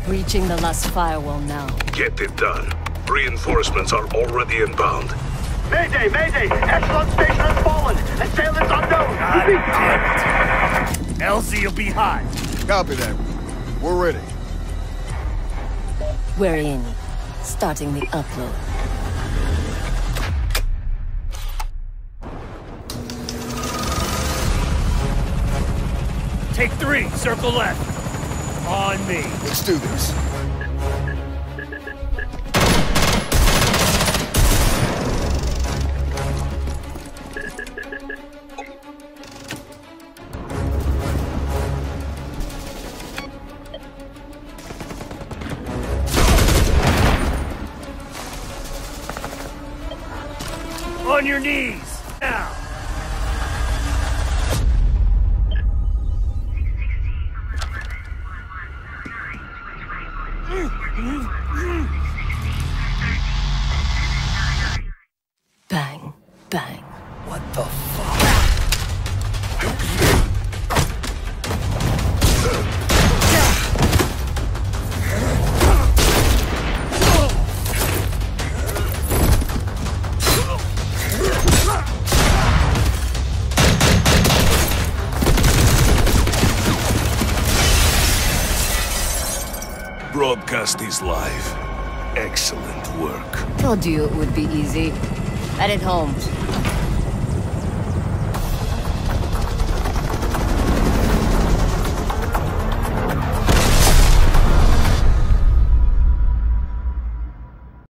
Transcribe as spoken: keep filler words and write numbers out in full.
Breaching the last firewall now. Get it done. Reinforcements are already inbound. Mayday, Mayday! Echelon station has fallen! Assailants unknown! God damn it! L Z will be hot. Copy that. We're ready. We're in. Starting the upload. Take three, circle left. On me. Let's do this. On your knees, now. Bang, bang. What the fuck? Broadcast is live. Excellent work. Told you it would be easy. Headed home.